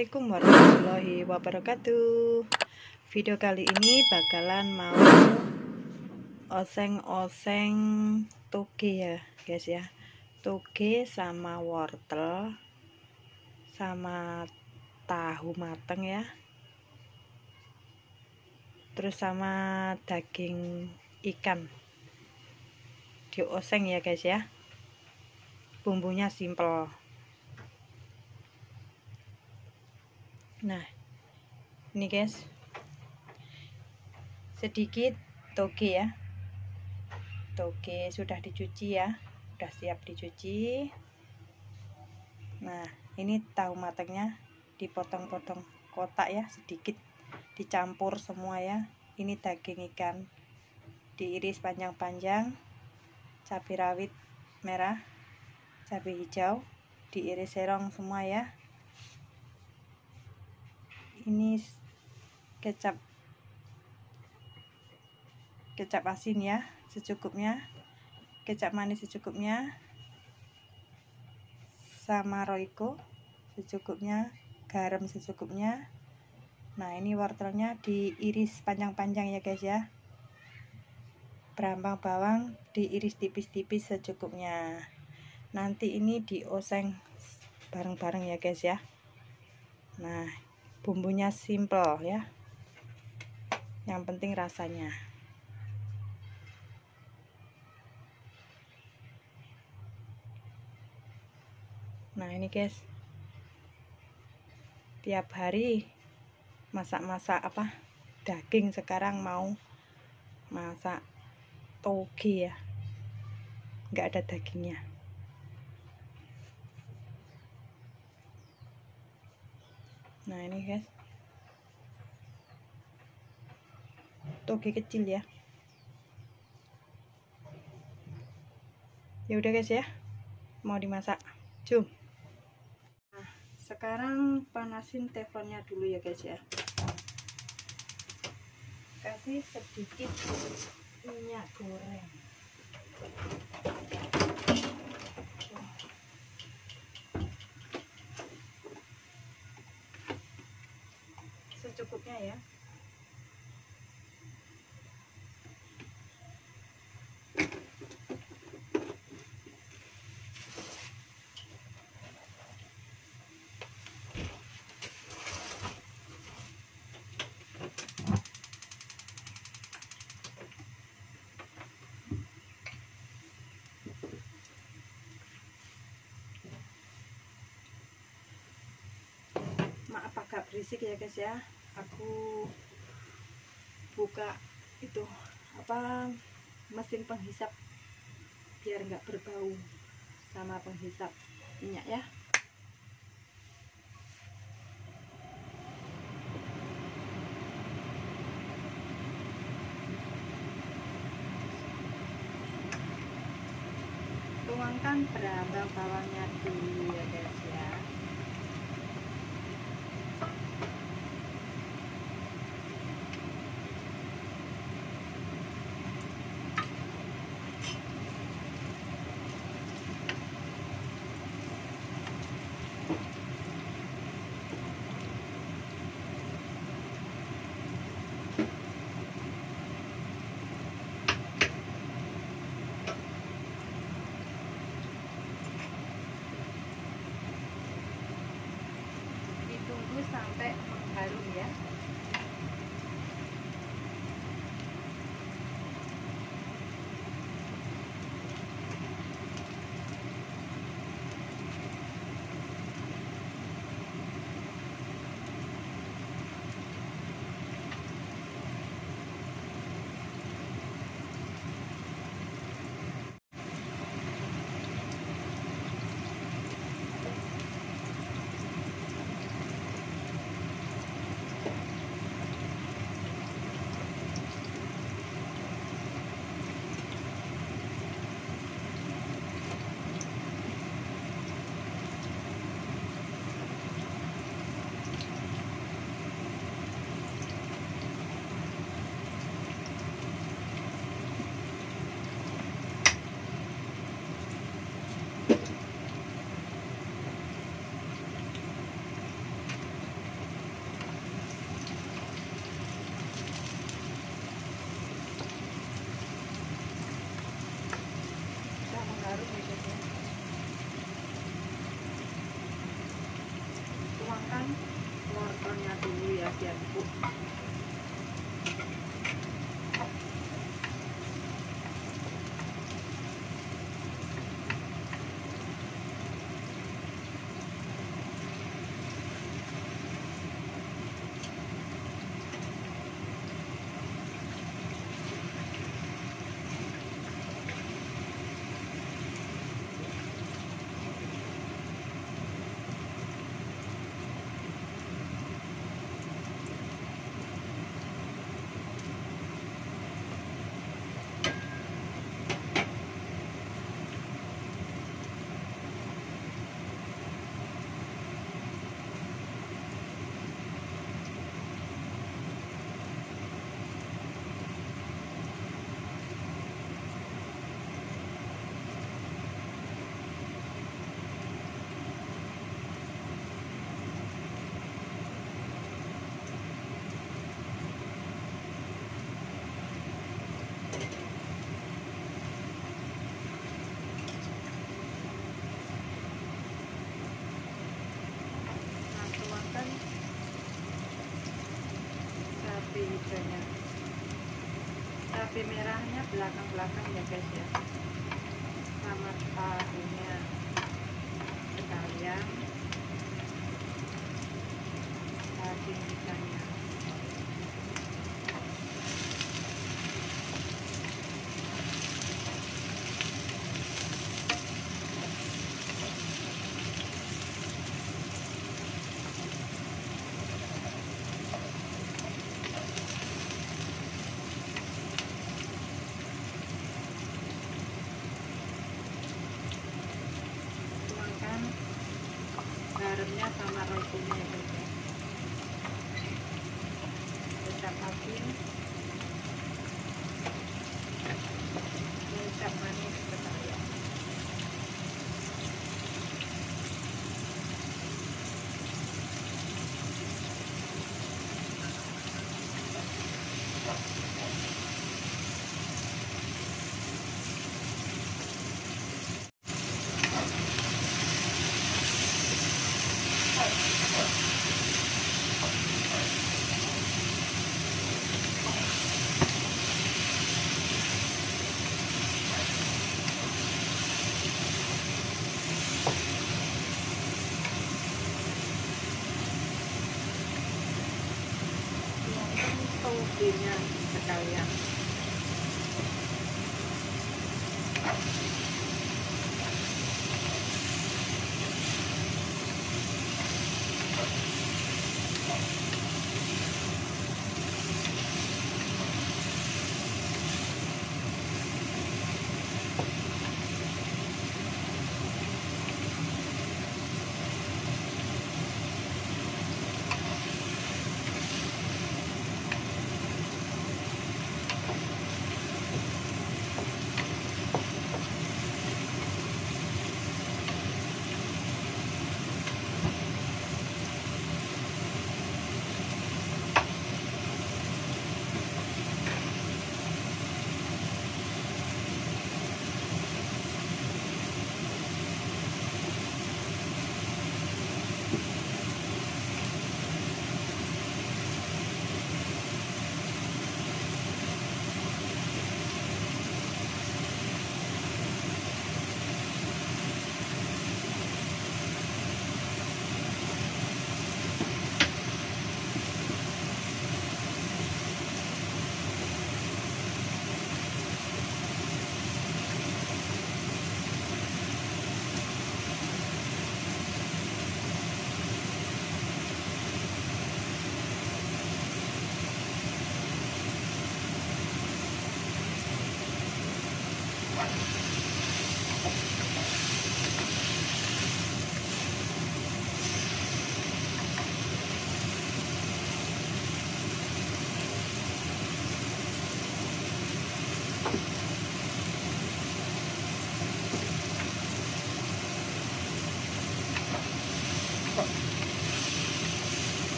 Assalamualaikum warahmatullahi wabarakatuh. Video kali ini bakalan mau oseng-oseng toge ya guys ya. Toge sama wortel sama tahu mateng ya. Terus sama daging ikan dioseng ya guys ya. Bumbunya simple. Nah, ini guys, sedikit toge ya. Toge sudah dicuci ya, sudah siap dicuci. Nah, ini tahu matangnya dipotong-potong kotak ya, sedikit dicampur semua ya. Ini daging ikan diiris panjang-panjang, cabai rawit merah, cabai hijau diiris serong semua ya. Ini kecap asin ya secukupnya, kecap manis secukupnya, sama roiko secukupnya, garam secukupnya. Nah, ini wortelnya diiris panjang-panjang ya guys ya. Berambang bawang diiris tipis-tipis secukupnya. Nanti ini dioseng bareng-bareng ya guys ya. Nah, bumbunya simple ya, yang penting rasanya. Nah, ini guys, tiap hari masak-masak apa daging, sekarang mau masak toge ya, nggak ada dagingnya. Nah, ini guys, toge kecil ya. Ya udah guys ya, mau dimasak, jom. Nah, sekarang panasin teflonnya dulu ya guys ya. Kasih sedikit minyak goreng. Secukupnya ya. Maaf agak berisik ya guys ya, aku buka itu apa mesin penghisap biar nggak berbau sama penghisap minyak ya. Tuangkan berambang bawangnya dulu ya guys ya. tuangkan wortelnya dulu ya biar empuk. Cabai hijaunya, cabai merahnya belakang-belakang ya guys ya, sama tahunya sekalian, daging ikannya. Garamnya sama royconya ya guys ya. Kecap asin, kecap manis sekalian. Tauge-nya sekalian.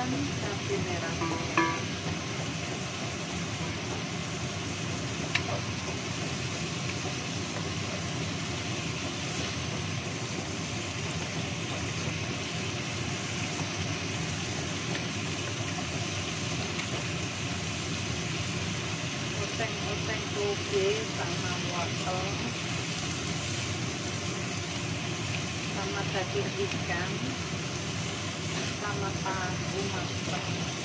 cabai merah. Oseng-oseng toge sama wortel sama daging ikan sama tahu matang.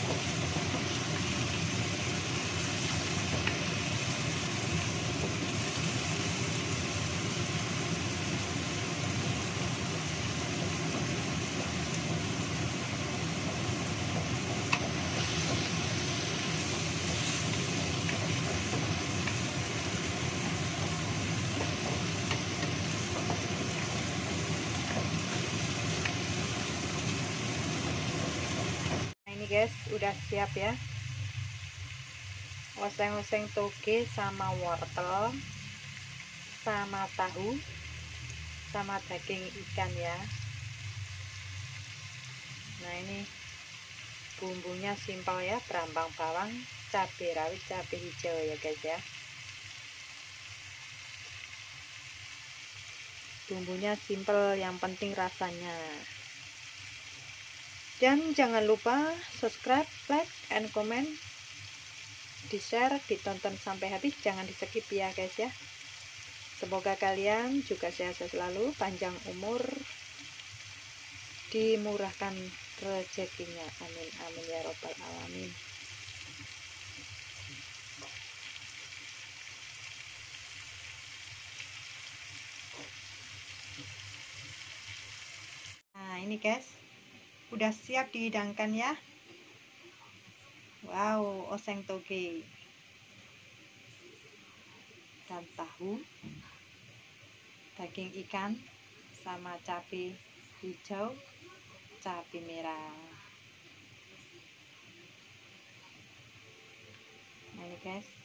Ini guys, udah siap ya. Oseng-oseng toge sama wortel sama tahu sama daging ikan ya. Nah, ini bumbunya simpel ya, berambang bawang, cabai rawit, cabai hijau ya guys ya. Bumbunya simpel, yang penting rasanya. Dan jangan lupa subscribe, like, and comment, di share, ditonton sampai habis, jangan di skip ya guys ya. Semoga kalian juga sehat selalu, panjang umur, dimurahkan rezekinya, amin amin ya robbal alamin. Nah, ini guys, udah siap dihidangkan ya. Wow, oseng toge dan tahu, daging ikan sama cabai hijau, cabai merah. Nah, ini guys,